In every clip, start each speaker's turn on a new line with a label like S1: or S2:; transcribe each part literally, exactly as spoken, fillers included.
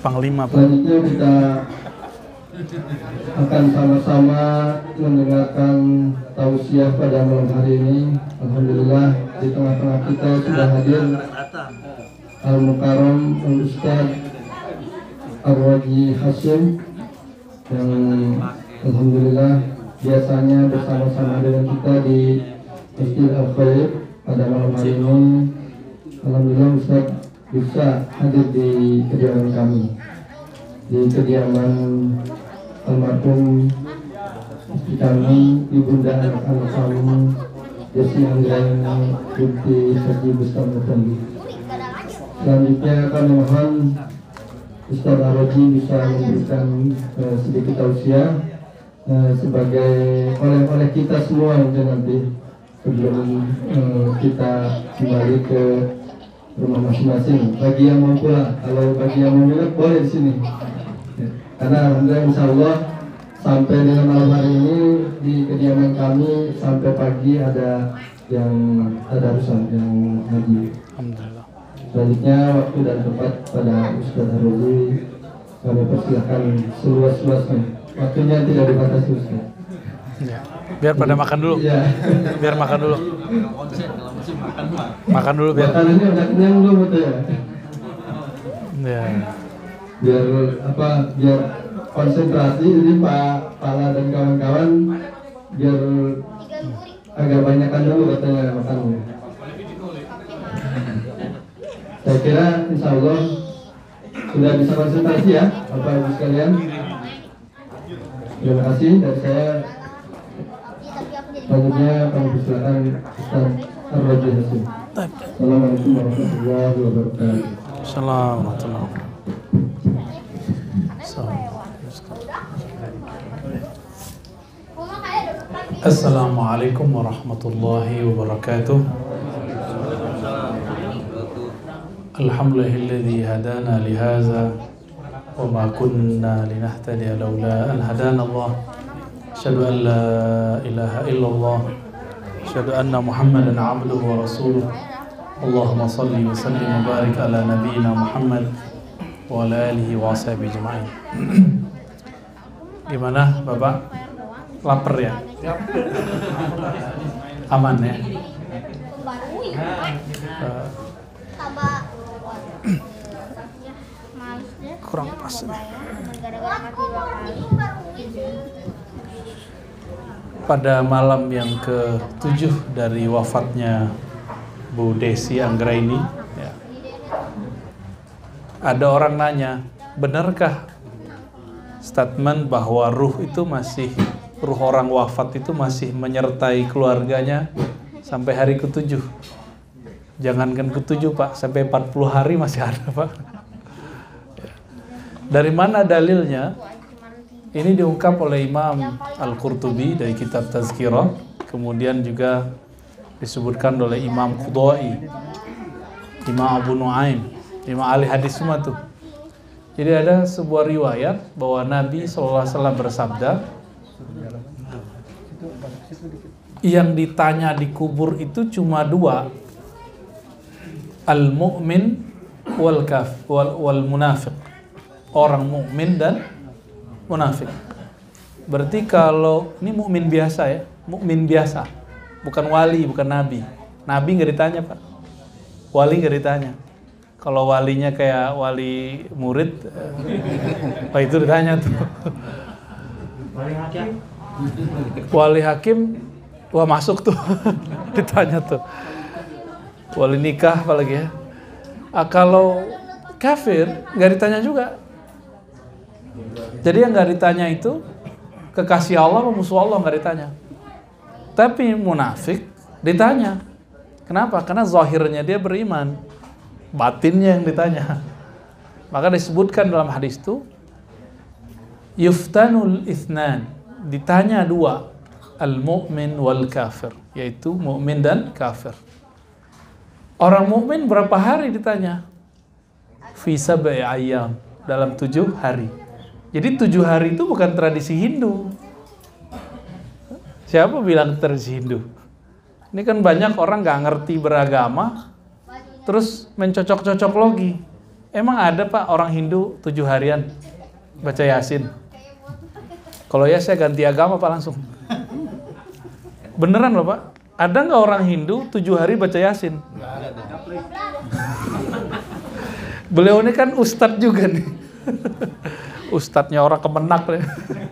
S1: Panglima, Pak.
S2: Selanjutnya kita akan sama-sama mendengarkan tausiah pada malam hari ini. Alhamdulillah di tengah-tengah kita sudah hadir Al-Mukarram Al-Ustaz Ar-Raji Hashim yang alhamdulillah biasanya bersama-sama dengan kita di Masjid Al-Khair. Pada malam hari ini alhamdulillah Ustaz bisa hadir di kediaman kami, di kediaman almarhum istri kami, ibunda anak-anak kami, Desi Anggraini binti Haji Bustami Effendi. Selanjutnya kami mohon Ustaz Ar-Raji bisa memberikan uh, sedikit tausiah uh, sebagai oleh-oleh kita semua nanti sebelum uh, kita kembali ke rumah masing-masing. Bagi yang mau pulang, kalau bagi yang mau nginep boleh di sini. Karena alhamdulillah insya Allah sampai dengan malam hari ini di kediaman kami sampai pagi ada yang ada urusan yang haji. Alhamdulillah. Selanjutnya waktu dan tempat pada Ustaz Ar-Raji kami persilahkan seluas-luasnya. Waktunya tidak dibatasi Ustaz.
S1: Ya. Biar pada makan dulu. Ya. Biar makan dulu. Makan dulu biar.
S2: Makan ini udah kenyang belum betul ya?
S1: Ya.
S2: Biar apa? Biar konsentrasi ini Pak Pala dan kawan-kawan biar agak banyakan dulu katanya makannya. Saya kira insya Allah sudah bisa konsentrasi ya Bapak Ibu sekalian. Terima kasih dari saya. Selanjutnya kami persilakan Ustaz Ar-Raji Hashim. Assalamualaikum warahmatullahi wabarakatuh.
S1: Assalamualaikum warahmatullahi wabarakatuh. Assalamualaikum warahmatullahi wabarakatuh. Alhamdulillahilladzi hadana lihaza wa ma kunna linahtadiya laula an hadana Allah. Asyhadu an la ilaha illallah. Asyhadu anna Muhammadan abduhu wa rasuluh. Allahumma salli wa sallim wa barik ala nabiyyina Muhammad wa ala alihi wa ashabihi ajma'in. Gimana Bapak? Lapar ya? Aman ya? Uh, kurang pas nih. Pada malam yang ketujuh dari wafatnya Bu Desi Anggraini ya, ada orang nanya, benarkah statement bahwa ruh itu masih ruh orang wafat itu masih menyertai keluarganya sampai hari ketujuh? Jangankan ketujuh Pak, sampai empat puluh hari masih ada Pak. Dari mana dalilnya? Ini diungkap oleh Imam Al-Qurtubi dari kitab Tazkirah, kemudian juga disebutkan oleh Imam Qudai, Imam Abu Nuaim, Imam ahli hadis semua tuh. Jadi ada sebuah riwayat bahwa Nabi shallallahu alaihi wasallam bersabda, yang ditanya di kubur itu cuma dua, al-mu'min wal kaf wal, wal munafiq, orang mukmin dan munafik. Berarti kalau ini mukmin biasa ya, mukmin biasa, bukan wali, bukan nabi. Nabi nggak ditanya Pak, wali nggak ditanya. Kalau walinya kayak wali murid, eh, oh itu ditanya tuh. Wali hakim, wali hakim, wah masuk tuh, ditanya tuh. Wali nikah apalagi ya. Ah, kalau kafir nggak ditanya juga. Jadi yang nggak ditanya itu kekasih Allah atau musuh Allah, nggak ditanya. Tapi munafik ditanya. Kenapa? Karena zahirnya dia beriman, batinnya yang ditanya. Maka disebutkan dalam hadis itu, yuftanul itsnan, ditanya dua, al-mu'min wal kafir, yaitu mukmin dan kafir. Orang mukmin berapa hari ditanya? Fi sab'i ayyam, dalam tujuh hari. Jadi tujuh hari itu bukan tradisi Hindu. Siapa bilang tradisi Hindu? Ini kan banyak orang nggak ngerti beragama, terus mencocok-cocok logi. emang ada Pak orang Hindu tujuh harian baca Yasin? Kalau ya saya ganti agama Pak langsung. Beneran loh Pak. Ada nggak orang Hindu tujuh hari baca Yasin? Beliau ini kan ustadz juga nih. Ustadznya orang Kemenak nih.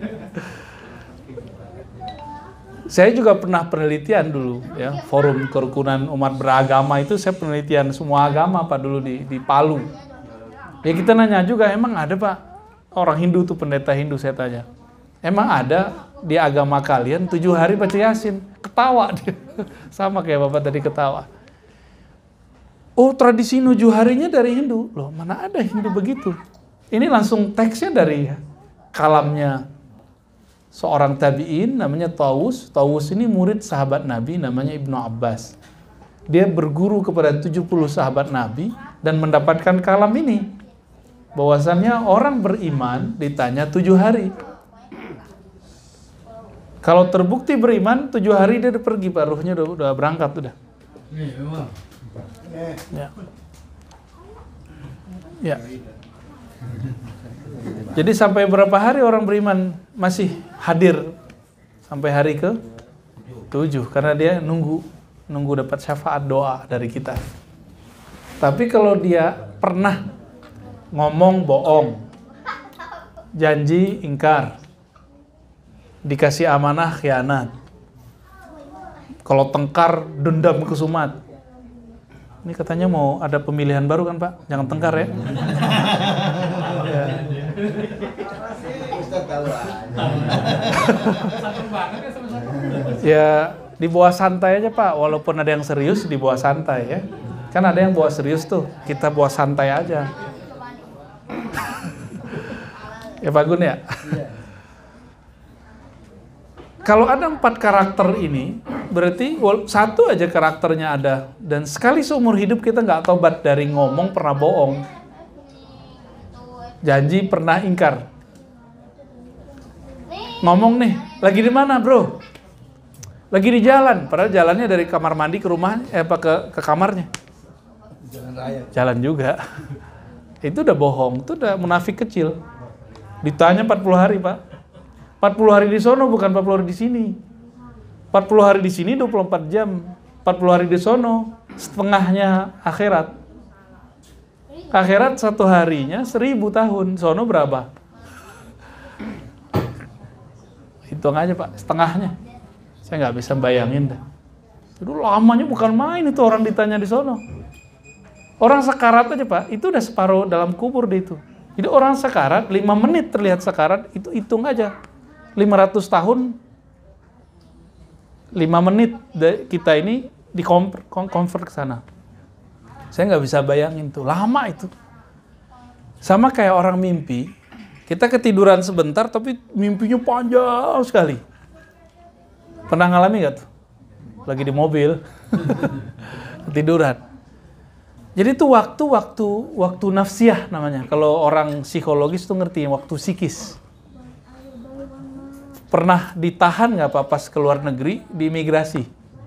S1: Saya juga pernah penelitian dulu ya, forum kerukunan umat beragama itu saya penelitian semua agama Pak dulu di di Palu. Ya kita nanya juga, emang ada Pak orang Hindu tuh pendeta Hindu, saya tanya. Emang ada di agama kalian tujuh hari baca Yasin? Ketawa dia. Sama kayak Bapak tadi ketawa. Oh, tradisi tujuh harinya dari Hindu. Loh, mana ada Hindu begitu? Ini langsung teksnya dari kalamnya seorang tabi'in namanya Tawus. Tawus ini murid sahabat Nabi namanya Ibnu Abbas. Dia berguru kepada tujuh puluh sahabat Nabi dan mendapatkan kalam ini. Bahwasannya orang beriman ditanya tujuh hari. Kalau terbukti beriman, tujuh hari dia udah pergi Pak, ruhnya udah, udah berangkat udah. Ya. Ya. Jadi sampai berapa hari orang beriman masih hadir? Sampai hari ke tujuh, karena dia nunggu nunggu dapat syafaat doa dari kita. Tapi kalau dia pernah ngomong bohong, janji ingkar, dikasih amanah khianat, kalau tengkar dendam kesumat. Ini katanya mau ada pemilihan baru kan Pak? Jangan tengkar ya. Ya. Ya dibawa santai aja Pak, walaupun ada yang serius dibawa santai ya. Kan ada yang bawa serius tuh, kita bawa santai aja. Ya Pak Gun ya. Kalau ada empat karakter ini, berarti satu aja karakternya ada. Dan sekali seumur hidup kita nggak tobat dari ngomong pernah bohong, janji pernah ingkar. Ngomong nih, lagi di mana bro? Lagi di jalan, padahal jalannya dari kamar mandi ke rumah, eh apa ke ke kamarnya? Jalan raya. Jalan juga. Itu udah bohong, itu udah munafik kecil. Ditanya empat puluh hari Pak. empat puluh hari di sono bukan empat puluh hari di sini. empat puluh hari di sini dua puluh empat jam. empat puluh hari di sono setengahnya akhirat. Akhirat satu harinya seribu tahun. Sono berapa? Hitung aja Pak, setengahnya. Saya nggak bisa bayangin dah. Itu lamanya bukan main itu orang ditanya di sono. Orang sekarat aja Pak, itu udah separuh dalam kubur deh itu. Jadi orang sekarat, lima menit terlihat sekarat, itu hitung aja. lima ratus tahun, lima menit kita ini di-convert ke sana. Saya nggak bisa bayangin tuh, lama itu. Sama kayak orang mimpi, kita ketiduran sebentar tapi mimpinya panjang sekali. Pernah ngalami nggak tuh? Lagi di mobil, ketiduran. Jadi itu waktu-waktu waktu nafsiyah namanya. Kalau orang psikologis tuh ngerti waktu psikis. Pernah ditahan nggak Pak pas keluar negeri di imigrasi?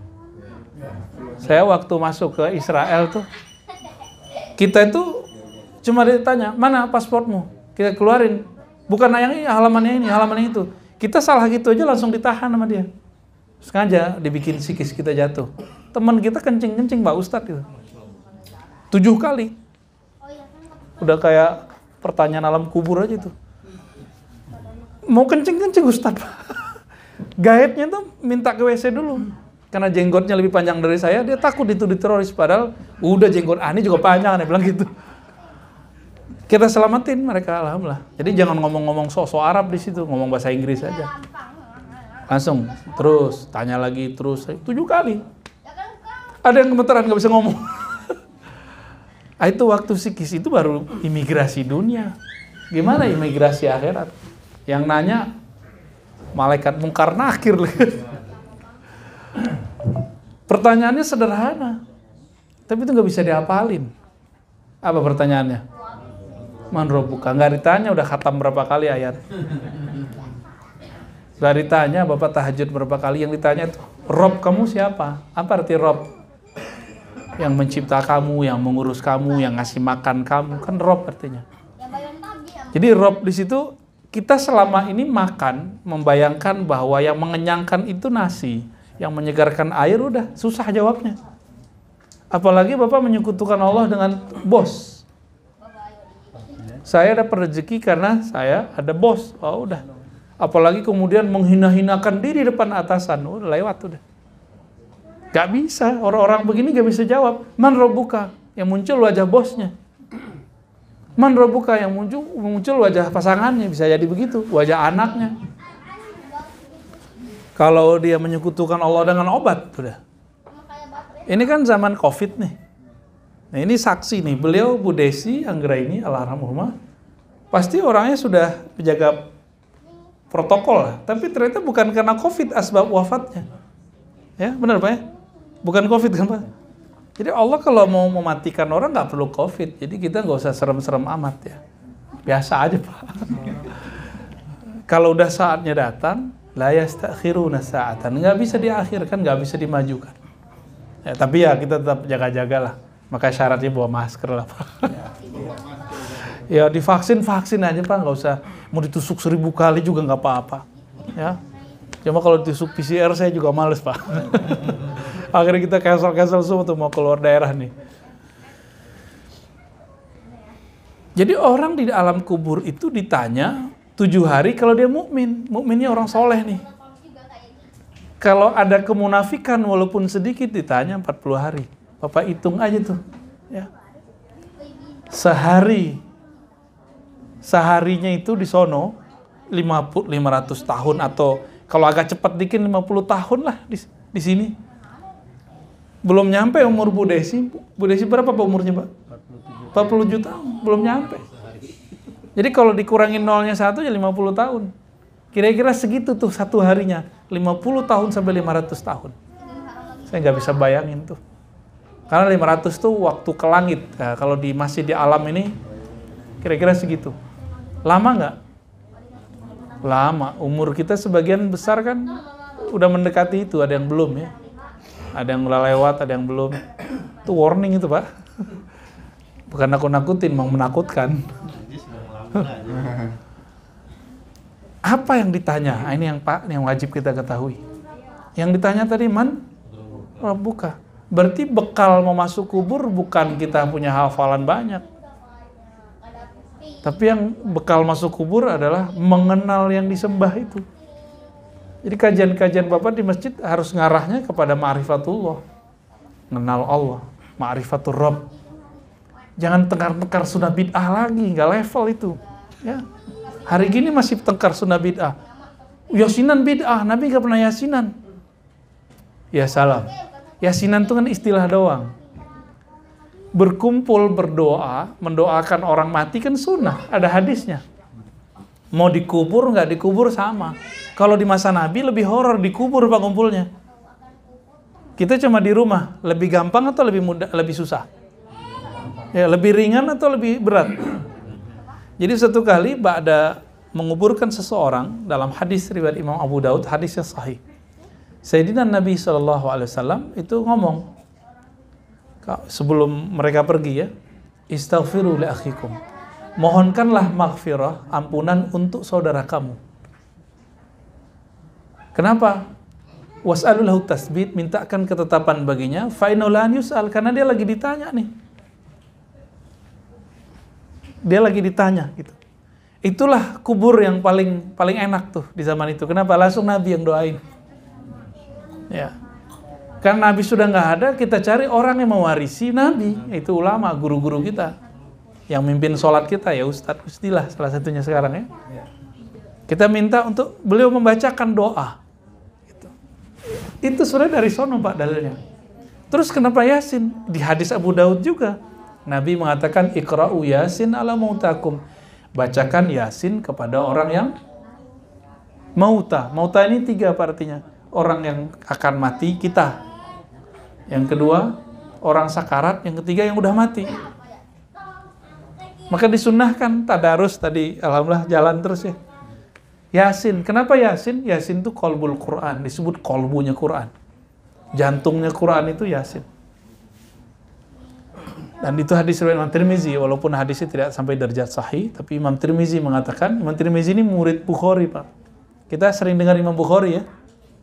S1: Saya waktu masuk ke Israel tuh, kita itu cuma ditanya, mana pasportmu? Kita keluarin, bukan yang ini, halamannya ini, halamannya itu. Kita salah gitu aja langsung ditahan sama dia. Sengaja dibikin psikis kita jatuh. Teman kita kencing-kencing Pak Ustadz gitu. Tujuh kali. Udah kayak pertanyaan alam kubur aja tuh. Mau kencing-kencing Ustadz. Gaibnya tuh minta ke W C dulu. Karena jenggotnya lebih panjang dari saya, dia takut dituduh teroris. Padahal udah jenggot Ani juga panjang, dia bilang gitu. Kita selamatin mereka, alhamdulillah. Jadi jangan ngomong-ngomong sok-sok Arab di situ, ngomong bahasa Inggris aja. Langsung, terus, tanya lagi, terus. Tujuh kali. Ada yang gemeteran, nggak bisa ngomong. Ah, itu waktu psikis, itu baru imigrasi dunia. Gimana imigrasi akhirat? Yang nanya malaikat mungkar nakir. Pertanyaannya sederhana, tapi itu nggak bisa dihafalin. Apa pertanyaannya? Man robbuka, nggak ditanya udah khatam berapa kali ayat. Nggak ditanya Bapak tahajud berapa kali, yang ditanya itu Rob kamu siapa? Apa arti Rob? yang mencipta kamu, yang mengurus kamu, yang ngasih makan kamu, kan Rob artinya. Jadi Rob di situ kita selama ini makan membayangkan bahwa yang mengenyangkan itu nasi, yang menyegarkan air udah susah jawabnya. Apalagi Bapak menyekutukan Allah dengan bos. Saya dapat rezeki karena saya ada bos. Oh udah. Apalagi kemudian menghina-hinakan diri depan atasan, udah lewat udah. Gak bisa, orang-orang begini gak bisa jawab. Man Rabbuka, yang muncul wajah bosnya. Man Rabbuka, yang muncul muncul wajah pasangannya, bisa jadi begitu, wajah anaknya. Kalau dia menyekutukan Allah dengan obat, udah. Ini kan zaman Covid nih. Nah ini saksi nih, beliau Bu Desi Anggraini almarhumah, pasti orangnya sudah menjaga protokol lah, tapi ternyata bukan karena Covid asbab wafatnya. Ya, benar Pak ya? Bukan Covid kan Pak? Jadi Allah kalau mau mematikan orang nggak perlu Covid, jadi kita nggak usah serem-serem amat ya. Biasa aja Pak. Kalau udah saatnya datang, la yastakhiruna sa'atan, nggak bisa diakhirkan, nggak bisa dimajukan. Ya, tapi ya kita tetap jaga-jaga lah. Maka syaratnya bawa masker lah Pak. Ya divaksin vaksin aja Pak, nggak usah mau ditusuk seribu kali juga nggak apa-apa. Ya, cuma kalau ditusuk P C R saya juga males Pak. Akhirnya kita cancel-cancel semua tuh mau keluar daerah nih. Jadi orang di alam kubur itu ditanya tujuh hari kalau dia mukmin, mukminnya orang soleh nih. Kalau ada kemunafikan walaupun sedikit ditanya empat puluh hari. Bapak hitung aja tuh, ya. Sehari, seharinya itu di sono lima puluh, lima ratus tahun atau kalau agak cepat dikit lima puluh tahun lah di, di sini. Belum nyampe umur Bu Desi. Bu Desi berapa Pak umurnya Pak? empat puluh tujuh tahun, belum nyampe. Jadi kalau dikurangin nolnya satu ya lima puluh tahun. Kira-kira segitu tuh satu harinya, lima puluh tahun sampai lima ratus tahun. Saya nggak bisa bayangin tuh. Karena lima ratus tuh waktu ke langit. Nah, kalau di masih di alam ini kira-kira segitu. Lama nggak? Lama. Umur kita sebagian besar kan udah mendekati itu, ada yang belum ya. Ada yang udah lewat, ada yang belum. Itu warning itu Pak. Bukan nakut-nakutin, mau menakutkan. Apa yang ditanya? Ini yang Pak, yang wajib kita ketahui. Yang ditanya tadi man Rabbuka. Berarti bekal mau masuk kubur bukan kita punya hafalan banyak. Tapi yang bekal masuk kubur adalah mengenal yang disembah itu. Jadi kajian-kajian Bapak di masjid harus ngarahnya kepada ma'rifatullah. Mengenal Allah, ma'rifatul Rabb. Jangan tengkar-tengkar sunnah bid'ah lagi, nggak level itu. Ya. Hari gini masih tengkar sunnah bid'ah. Yasinan bid'ah, Nabi nggak pernah yasinan. Ya salam. Yasinan itu kan istilah doang. Berkumpul berdoa, mendoakan orang mati kan sunnah, ada hadisnya. Mau dikubur nggak dikubur sama. Kalau di masa Nabi lebih horor dikubur Pak kumpulnya. Kita cuma di rumah, lebih gampang atau lebih mudah, lebih susah? Ya, lebih ringan atau lebih berat? Jadi satu kali ba'da menguburkan seseorang dalam hadis riwayat Imam Abu Daud, hadis yang sahih. Sayyidina Nabi shallallahu alaihi wasallam itu ngomong sebelum mereka pergi ya, istaghfiru li akhikum. Mohonkanlah maghfirah, ampunan untuk saudara kamu. Kenapa? Was'alul lahu tasbit, mintakan ketetapan baginya, fa innahu la yus'al, karena dia lagi ditanya nih. Dia lagi ditanya gitu. Itulah kubur yang paling paling enak tuh di zaman itu. Kenapa? Langsung Nabi yang doain. Ya. Karena Nabi sudah nggak ada, kita cari orang yang mewarisi Nabi, yaitu ulama, guru-guru kita. Yang mimpin sholat kita ya Ustadz Gustilah salah satunya sekarang ya. Kita minta untuk beliau membacakan doa. Gitu. Itu sebenarnya dari sono Pak dalilnya. Terus kenapa Yasin? Di hadis Abu Daud juga. Nabi mengatakan iqra'u Yasin ala mautakum. Bacakan Yasin kepada orang yang mauta. Mauta ini tiga apa artinya? Orang yang akan mati kita. Yang kedua, orang sakarat. Yang ketiga, yang udah mati. Maka disunnahkan tadarus tadi, alhamdulillah jalan terus ya. Yasin, kenapa Yasin? Yasin itu qalbul Quran, disebut qalbunya Quran. Jantungnya Quran itu Yasin. Dan itu hadis riwayat Imam Tirmizi, walaupun hadisnya tidak sampai derajat sahih, tapi Imam Tirmizi mengatakan, Imam Tirmizi ini murid Bukhari, Pak. Kita sering dengar Imam Bukhari ya.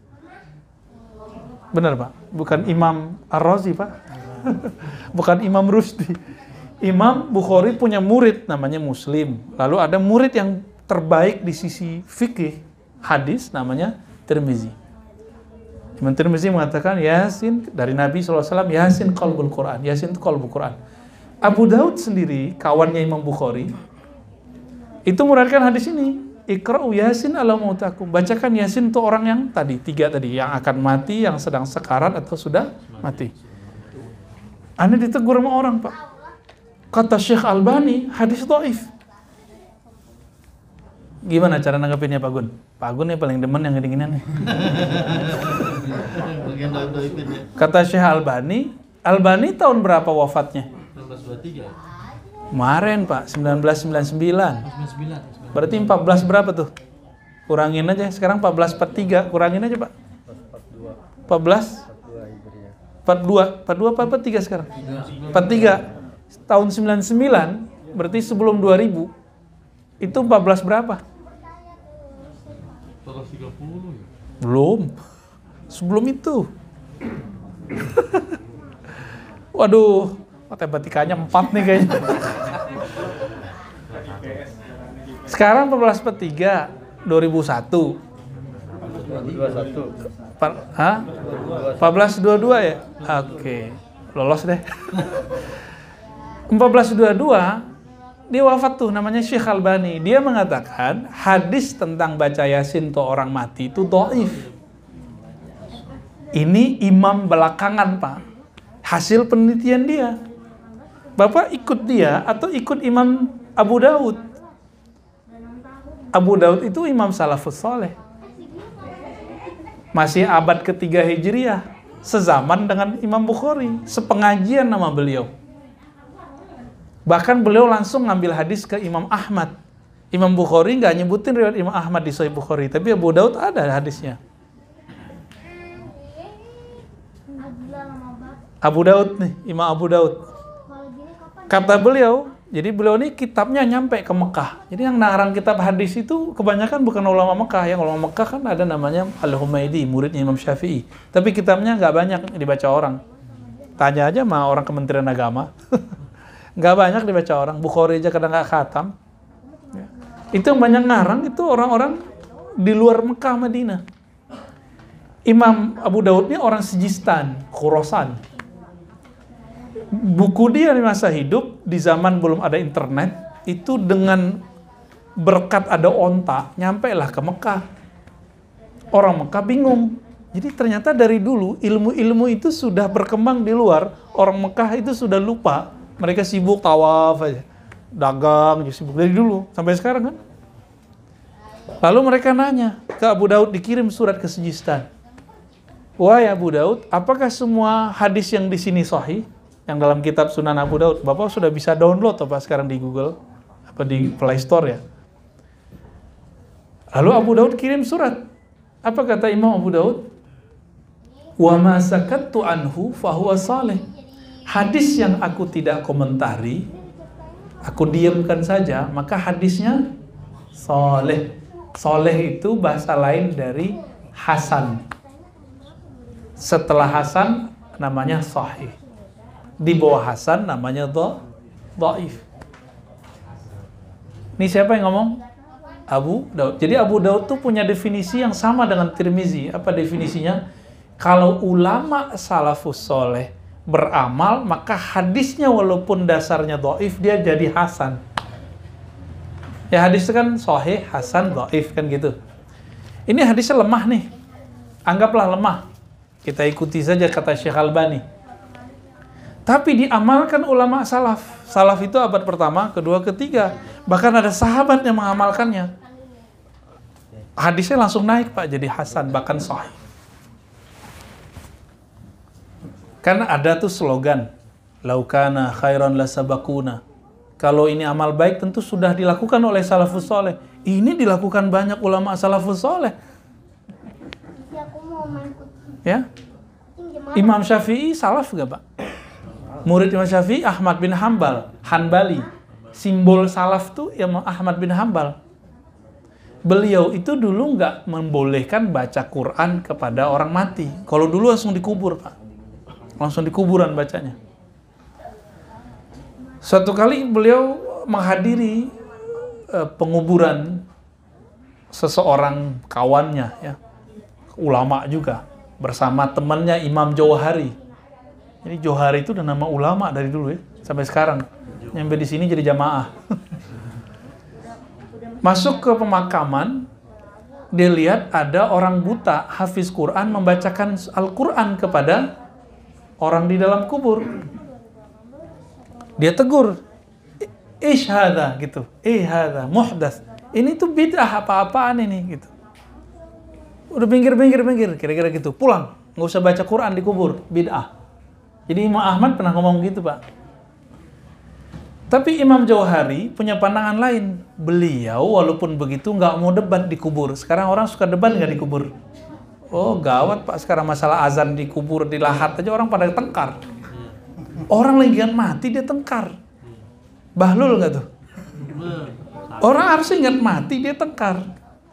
S1: Benar, Pak? Bukan Imam Ar-Razi, Pak. Bukan Imam Rusdi. Imam Bukhari punya murid namanya Muslim. Lalu ada murid yang terbaik di sisi fikih hadis namanya Tirmizi. Imam Tirmizi mengatakan Yasin dari Nabi shallallahu alaihi wasallam, Yasin qalbul Quran. Yasin itu qalbul Quran. Abu Daud sendiri, kawannya Imam Bukhari, itu meriwayatkan hadis ini. Iqra'u Yasin ala mautakum. Bacakan Yasin untuk orang yang tadi, tiga tadi, yang akan mati, yang sedang sekarat atau sudah mati. Anda ditegur sama orang, Pak. Kata Syekh Albani, hadis dhaif. Gimana cara nanggepinnya Pak Gun? Pak Gun nih paling demen yang gini-ginian nih. Kata Syekh Albani, Albani tahun berapa wafatnya?
S3: seribu sembilan ratus dua puluh tiga.
S1: Kemarin Pak, seribu sembilan ratus sembilan puluh sembilan. Berarti empat belas berapa tuh? Kurangin aja, sekarang empat belas empat puluh tiga, kurangin aja Pak. empat belas? empat puluh dua, empat puluh dua apa empat puluh tiga sekarang? empat puluh tiga. Tahun sembilan puluh sembilan, berarti sebelum dua ribu. Itu empat belas berapa?
S3: empat belas tiga puluh ya?
S1: Belum. Sebelum itu. Waduh, matematikanya empat nih kayaknya. Sekarang empat belas empat puluh tiga, dua ribu satu.
S2: dua puluh satu.
S1: Hah? empat belas dua puluh dua ya? Oke. Lolos deh. empat belas dua puluh dua, dia wafat tuh, namanya Syekh Albani. Dia mengatakan hadis tentang baca Yasin untuk orang mati itu dhaif. Ini imam belakangan, Pak. Hasil penelitian dia. Bapak ikut dia atau ikut Imam Abu Daud? Abu Daud itu imam salafus saleh. Masih abad ketiga Hijriah. Sezaman dengan Imam Bukhari. Sepengajian nama beliau. Bahkan beliau langsung ngambil hadis ke Imam Ahmad. Imam Bukhari nggak nyebutin riwayat Imam Ahmad di Sahih Bukhari, tapi Abu Daud ada hadisnya. Abu Daud nih, Imam Abu Daud. Kata beliau, jadi beliau ini kitabnya nyampe ke Mekah. Jadi yang ngarang kitab hadis itu kebanyakan bukan ulama Mekah. Yang ulama Mekah kan ada namanya Al-Humaydi, muridnya Imam Syafi'i. Tapi kitabnya nggak banyak dibaca orang. Tanya aja sama orang Kementerian Agama. Nggak banyak dibaca orang. Bukhari aja kadang nggak khatam. Ya. Itu yang banyak ngarang itu orang-orang di luar Mekah, Madinah. Imam Abu Daud ini orang Sijistan, Khurasan. Buku dia di masa hidup, di zaman belum ada internet, itu dengan berkat ada onta, nyampe lah ke Mekah. Orang Mekah bingung. Jadi ternyata dari dulu ilmu-ilmu itu sudah berkembang di luar. Orang Mekah itu sudah lupa. Mereka sibuk tawaf aja, dagang, sibuk dari dulu sampai sekarang kan. Lalu mereka nanya ke Abu Daud, dikirim surat ke Sijistan. Wahai Abu Daud, apakah semua hadis yang di sini sahih? Yang dalam kitab Sunan Abu Daud, Bapak sudah bisa download apa sekarang di Google, apa di Play Store ya. Lalu Abu Daud kirim surat. Apa kata Imam Abu Daud? Wa ma sakattu anhu fahuwa salih. Hadis yang aku tidak komentari, aku diamkan saja, maka hadisnya soleh. Soleh itu bahasa lain dari hasan. Setelah hasan namanya sahih. Di bawah hasan namanya dhaif. Ini siapa yang ngomong? Abu Daud. Jadi Abu Daud tuh punya definisi yang sama dengan Tirmizi. Apa definisinya? Kalau ulama salafus soleh beramal, maka hadisnya walaupun dasarnya dhaif, dia jadi hasan. Ya hadis itu kan sahih, hasan, dhaif kan gitu. Ini hadisnya lemah nih. Anggaplah lemah. Kita ikuti saja kata Syekh Albani. Tapi diamalkan ulama salaf. Salaf itu abad pertama, kedua, ketiga. Bahkan ada sahabat yang mengamalkannya. Hadisnya langsung naik Pak, jadi hasan, bahkan sahih. Karena ada tuh slogan, laukana khairan lasabakuna. Kalau ini amal baik tentu sudah dilakukan oleh salafus soleh. Ini dilakukan banyak ulama salafus soleh. Ya, Imam Syafi'i salaf gak Pak? Murid Imam Syafi'i Ahmad bin Hambal, Hanbali. Simbol salaf tuh Imam Ahmad bin Hambal. Beliau itu dulu nggak membolehkan baca Quran kepada orang mati. Kalau dulu langsung dikubur, Pak. Langsung di kuburan bacanya. Suatu kali beliau menghadiri uh, penguburan seseorang kawannya, ya, ulama juga, bersama temannya Imam Jauhari. Jadi Jauhari itu udah nama ulama dari dulu ya, sampai sekarang. Nyampe di sini jadi jamaah. Masuk ke pemakaman, dia lihat ada orang buta hafiz Quran membacakan Al-Quran kepada orang di dalam kubur. Dia tegur, ish hadha, gitu, eh hadha, muhdas. Ini tuh bid'ah apa-apaan ini, gitu. Udah pinggir, pinggir, pinggir, kira-kira gitu. Pulang, nggak usah baca Quran di kubur, bid'ah. Jadi Imam Ahmad pernah ngomong gitu, Pak. Tapi Imam Jauhari punya pandangan lain. Beliau walaupun begitu nggak mau debat di kubur. Sekarang orang suka debat nggak di kubur? Oh gawat, Pak, sekarang masalah azan di kubur, di lahat aja orang pada tengkar. Orang lagi mati dia tengkar. Bahlul nggak tuh? Orang harus ingat mati dia tengkar.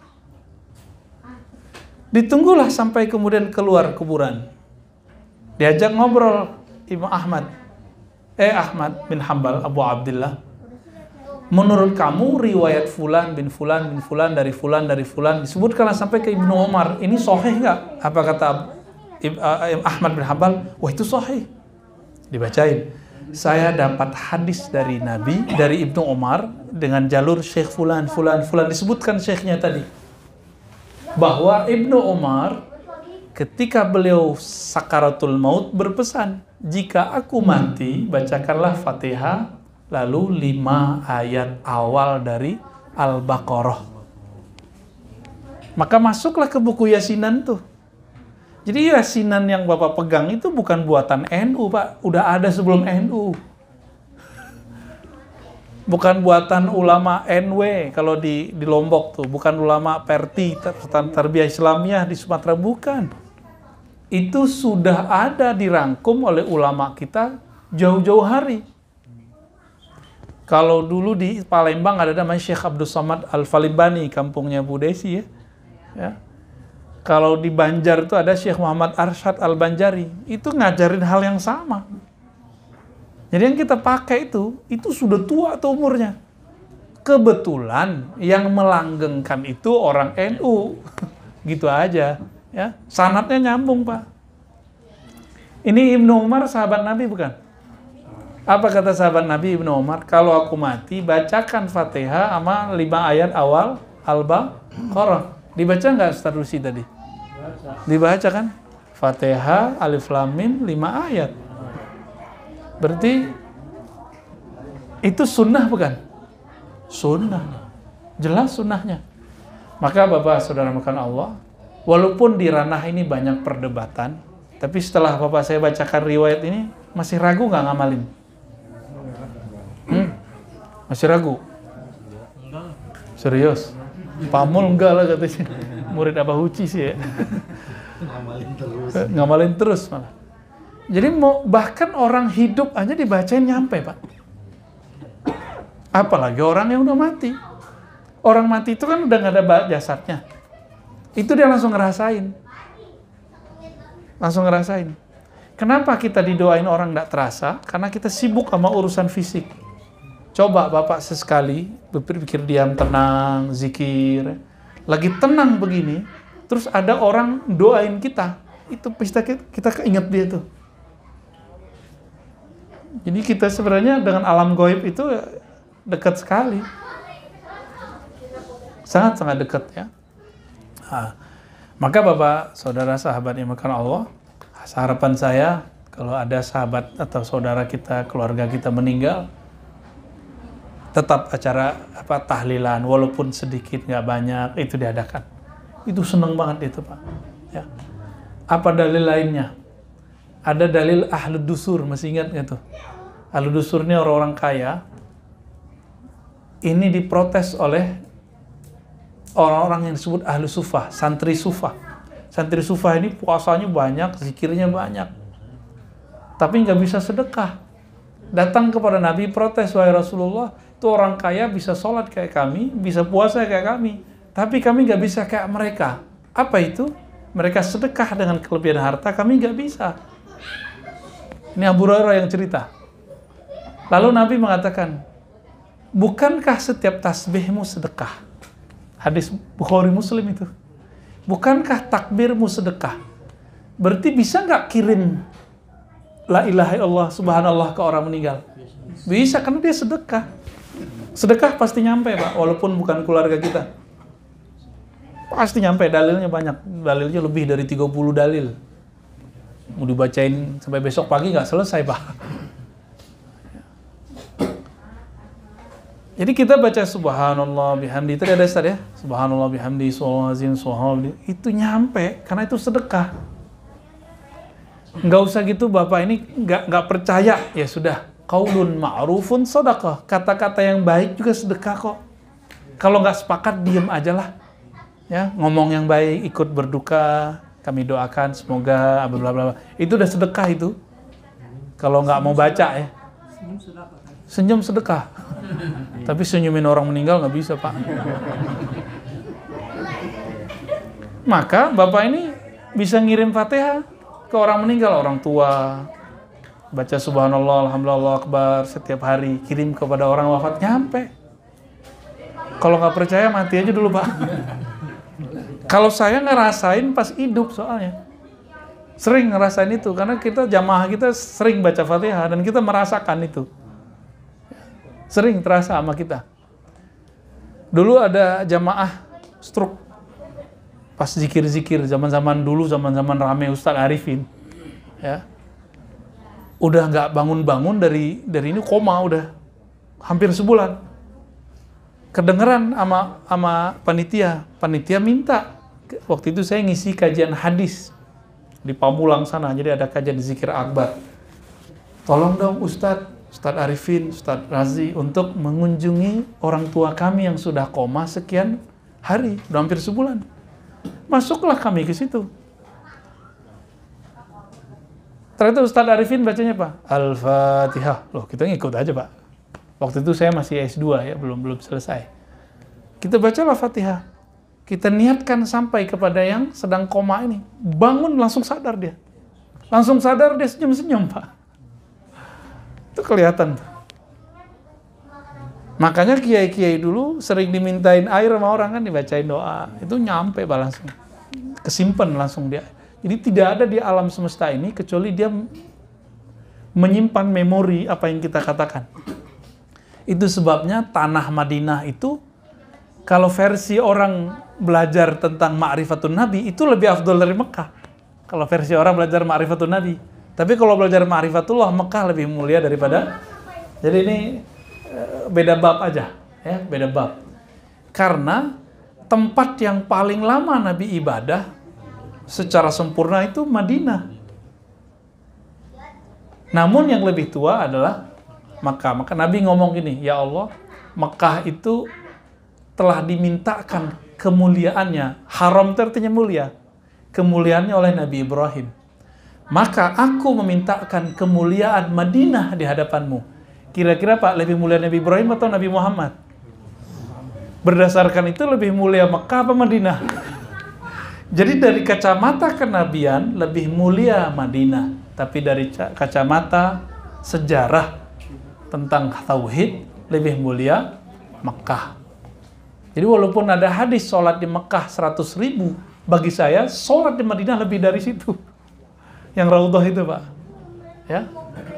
S1: Ditunggulah sampai kemudian keluar kuburan. Diajak ngobrol Imam Ahmad. Eh Ahmad bin Hambal, Abu Abdullah. Menurut kamu riwayat fulan bin fulan bin fulan dari fulan dari fulan disebutkanlah sampai ke Ibnu Umar. Ini sahih nggak? Apa kata Ahmad bin Hambal? Wah itu sahih. Dibacain. Saya dapat hadis dari Nabi, dari Ibnu Umar dengan jalur Syekh fulan fulan fulan, disebutkan syekhnya tadi. Bahwa Ibnu Umar ketika beliau sakaratul maut berpesan, jika aku mati, bacakanlah Fatihah, lalu lima ayat awal dari Al-Baqarah. Maka masuklah ke buku Yasinan tuh. Jadi Yasinan yang Bapak pegang itu bukan buatan N U, Pak. Udah ada sebelum N U. Bukan buatan ulama N W kalau di, di Lombok tuh. Bukan ulama Perti, Tarbiyah Islamiyah di Sumatera, bukan. Itu sudah ada dirangkum oleh ulama kita jauh-jauh hari. Kalau dulu di Palembang ada namanya Syekh Abdul Somad Al-Falibani, kampungnya Bu Desi ya. ya. Kalau di Banjar itu ada Syekh Muhammad Arsyad Al-Banjari, itu ngajarin hal yang sama. Jadi yang kita pakai itu, itu sudah tua tuh umurnya. Kebetulan yang melanggengkan itu orang N U, gitu aja. Ya, sanadnya nyambung, Pak. Ini Ibnu Umar sahabat Nabi bukan? Apa kata sahabat Nabi Ibnu Umar? Kalau aku mati, bacakan Fatihah sama lima ayat awal Al-Baqarah. Dibaca nggak Ustaz Rusi tadi? Dibaca kan? Fatihah, Alif Lam Mim, lima ayat. Berarti itu sunnah bukan? Sunnah. Jelas sunnahnya. Maka Bapak Saudara makan Allah, walaupun di ranah ini banyak perdebatan, tapi setelah Bapak saya bacakan riwayat ini, masih ragu nggak ngamalin? Hmm? Masih ragu? Serius? Pamul enggak lah katanya. Murid Abah Huci sih ya.
S3: Ngamalin terus.
S1: Ngamalin terus malah. Jadi mau bahkan orang hidup aja dibacain nyampe, Pak. Apalagi orang yang udah mati. Orang mati itu kan udah nggak ada jasadnya. Itu dia langsung ngerasain. Langsung ngerasain. Kenapa kita didoain orang nggak terasa? Karena kita sibuk sama urusan fisik. Coba Bapak sesekali berpikir diam, tenang, zikir. Lagi tenang begini, terus ada orang doain kita. Itu pasti kita keinget dia tuh. Jadi kita sebenarnya dengan alam gaib itu dekat sekali. Sangat-sangat dekat ya. Nah, maka Bapak, Saudara, sahabat yang makan Allah, harapan saya kalau ada sahabat atau saudara kita, keluarga kita meninggal, tetap acara apa tahlilan, walaupun sedikit nggak banyak itu diadakan. Itu seneng banget itu Pak. Ya. Apa dalil lainnya? Ada dalil ahlu dusur, masih ingat nggak tuh? Ahlu dusur ini orang-orang kaya. Ini diprotes oleh orang-orang yang disebut ahlu sufah, santri sufah. Santri sufah ini puasanya banyak, zikirnya banyak, tapi nggak bisa sedekah. datang kepada Nabi protes, wahai Rasulullah, itu orang kaya bisa sholat kayak kami, bisa puasa kayak kami, tapi kami nggak bisa kayak mereka. Apa itu? Mereka sedekah dengan kelebihan harta, kami nggak bisa. Ini Abu Hurairah yang cerita. Lalu Nabi mengatakan, bukankah setiap tasbihmu sedekah? Hadis Bukhari Muslim itu. Bukankah takbirmu sedekah? Berarti bisa nggak kirim la ilaha illallah subhanallah ke orang meninggal? Bisa, karena dia sedekah. Sedekah pasti nyampe, Pak, walaupun bukan keluarga kita. Pasti nyampe, dalilnya banyak. Dalilnya lebih dari tiga puluh dalil. Mau dibacain sampai besok pagi nggak selesai, Pak. Jadi kita baca subhanallah bihamdi, tadi ada Ustaz ya, subhanallah bihamdi, subhanallah subhanallah, itu nyampe, karena itu sedekah. Nggak usah gitu, Bapak ini nggak nggak percaya, ya sudah, qaulun ma'rufun shadaqah, kata-kata yang baik juga sedekah kok. Kalau nggak sepakat, diem aja lah, ya, ngomong yang baik, ikut berduka, kami doakan semoga bla bla bla, itu udah sedekah itu. Kalau nggak mau baca ya, senyum sedekah. Tapi senyumin orang meninggal nggak bisa, Pak. Maka Bapak ini bisa ngirim Fatihah ke orang meninggal, orang tua. Baca subhanallah, alhamdulillah, Allahu akbar setiap hari, kirim kepada orang wafat, nyampe. Kalau nggak percaya, mati aja dulu, Pak. Kalau saya ngerasain pas hidup, soalnya sering ngerasain itu, karena kita jamaah kita sering baca Fatihah dan kita merasakan itu. Sering terasa sama kita. Dulu ada jamaah stroke pas zikir-zikir zaman-zaman dulu, zaman-zaman rame Ustadz Arifin, ya, udah nggak bangun-bangun dari dari ini, koma udah hampir sebulan. Kedengeran sama sama panitia, panitia minta, waktu itu saya ngisi kajian hadis di Pamulang sana, jadi ada kajian zikir akbar. Tolong dong Ustadz Ustadz Arifin, Ustadz Razi untuk mengunjungi orang tua kami yang sudah koma sekian hari, udah hampir sebulan. Masuklah kami ke situ. Ternyata Ustadz Arifin bacanya apa? Al-Fatihah. Loh, kita ngikut aja, Pak. Waktu itu saya masih S dua ya, belum belum selesai. Kita bacalah Fatihah. Kita niatkan sampai kepada yang sedang koma ini. Bangun langsung sadar dia. Langsung sadar dia, senyum-senyum, Pak. Itu kelihatan. Makanya kiai-kiai dulu sering dimintain air sama orang, kan dibacain doa. Itu nyampe Pak langsung. Kesimpan langsung dia. Jadi tidak ada di alam semesta ini kecuali dia menyimpan memori apa yang kita katakan. Itu sebabnya tanah Madinah itu, kalau versi orang belajar tentang ma'rifatun Nabi, itu lebih afdol dari Mekah. Kalau versi orang belajar ma'rifatun Nabi. Tapi kalau belajar ma'rifatullah, Mekah lebih mulia daripada. Jadi ini beda bab aja, ya, beda bab. Karena tempat yang paling lama Nabi ibadah secara sempurna itu Madinah. Namun yang lebih tua adalah Mekah. Maka Nabi ngomong gini, ya Allah, Mekah itu telah dimintakan kemuliaannya, haram itu artinya mulia, kemuliaannya oleh Nabi Ibrahim. Maka aku memintakan kemuliaan Madinah di hadapanmu. Kira-kira Pak, lebih mulia Nabi Ibrahim atau Nabi Muhammad? Berdasarkan itu lebih mulia Mekah apa Madinah? Jadi dari kacamata kenabian lebih mulia Madinah. Tapi dari kacamata sejarah tentang tauhid lebih mulia Mekah. Jadi walaupun ada hadis sholat di Mekah seratus ribu, bagi saya sholat di Madinah lebih dari situ. Yang Raudhah itu, Pak. Ya.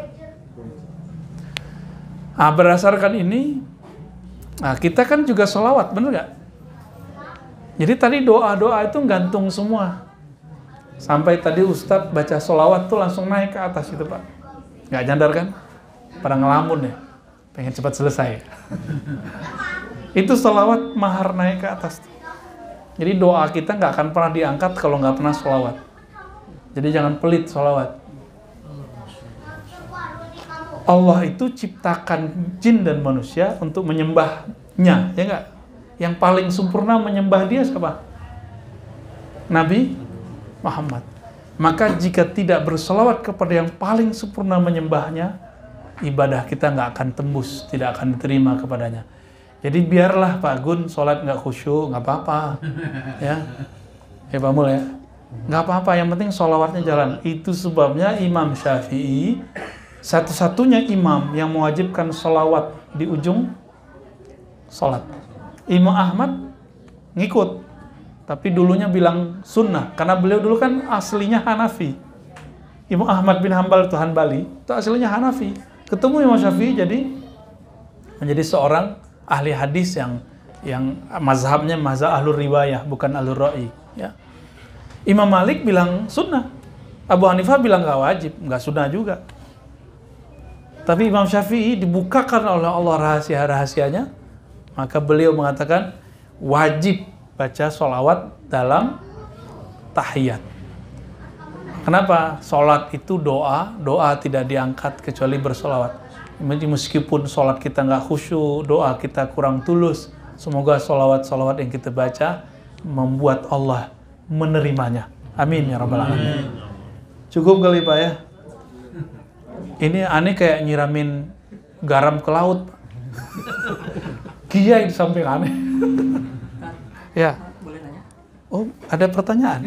S1: Nah, berdasarkan ini, nah kita kan juga sholawat, bener nggak? Jadi tadi doa-doa itu gantung semua. Sampai tadi Ustadz baca sholawat tuh langsung naik ke atas itu, Pak. Nggak nyadar kan? Pada ngelamun ya, pengen cepat selesai. Itu sholawat mahar naik ke atas. Jadi doa kita nggak akan pernah diangkat kalau nggak pernah sholawat. Jadi jangan pelit sholawat. Allah itu ciptakan jin dan manusia untuk menyembahnya, ya nggak? Yang paling sempurna menyembah dia siapa? Nabi Muhammad. Maka jika tidak bersolawat kepada yang paling sempurna menyembahnya, ibadah kita nggak akan tembus, tidak akan diterima kepadanya. Jadi biarlah Pak Gun sholat nggak khusyuk, nggak apa-apa, ya, ya Pak Mul ya, nggak apa-apa. Yang penting sholawatnya jalan. Itu sebabnya Imam Syafi'i satu-satunya imam yang mewajibkan sholawat di ujung sholat. Imam Ahmad ngikut, tapi dulunya bilang sunnah, karena beliau dulu kan aslinya Hanafi. Imam Ahmad bin Hambal itu Hanbali, itu aslinya Hanafi. Ketemu Imam Syafi'i jadi menjadi seorang ahli hadis yang yang mazhabnya mazhab ahlur riwayah, bukan ahlur ra'i, ya. Imam Malik bilang sunnah, Abu Hanifah bilang nggak wajib, nggak sunnah juga. Tapi Imam Syafi'i dibukakan oleh Allah rahasia-rahasianya, maka beliau mengatakan wajib baca sholawat dalam tahiyat. Kenapa? Sholat itu doa, doa tidak diangkat kecuali bersolawat. Meskipun sholat kita nggak khusyuk, doa kita kurang tulus, semoga sholawat-sholawat yang kita baca membuat Allah menerimanya. Amin ya rabbal alamin. Cukup kali Pak ya. Ini aneh kayak nyiramin garam ke laut. Kiai di samping aneh. Ya.
S4: Boleh nanya?
S1: Oh, ada pertanyaan?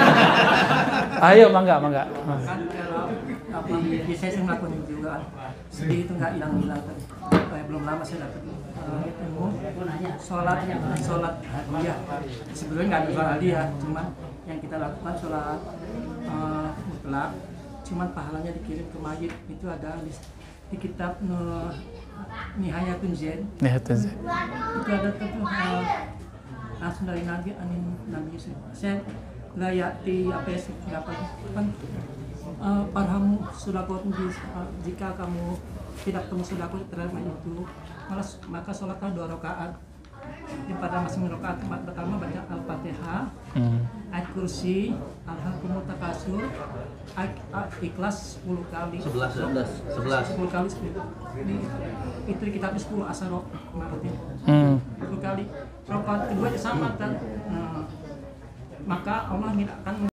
S1: Ayo, mangga, mangga.
S4: Kan kalau apa biasanya saya melakukan juga kan, sedih itu nggak hilang-hilang kan. Kayak belum lama saya dapat uh, ilmu sholat sholat hadiah. Sebenarnya nggak ada sholat hadiah, cuman yang kita lakukan sholat uh, mutlak, cuman pahalanya dikirim ke mayit. Itu ada di, di kitab uh, Nihayatun Zain.
S1: Nihayatun Zain.
S4: Itu ada tuh uh, langsung dari Nabi anin Nabi Yusuf. Saya layati apa ya sih apa kan uh, parhamu sudakot uh, jika kamu tidak ketemu sudakot terhadap itu malah maka sholatlah dua rakaat. Di pada masing rakaat pertama baca al-fatihah, hmm. ayat kursi, al-hakumut takasur, ikhlas sepuluh kali.
S3: sebelas sebelas
S4: sepuluh kali sepuluh. Ini itu di kitab sepuluh asarok maksudnya.
S1: Hmm.
S4: sepuluh kali. Rakaat kedua sama kan. Nah, maka Allah tidak akan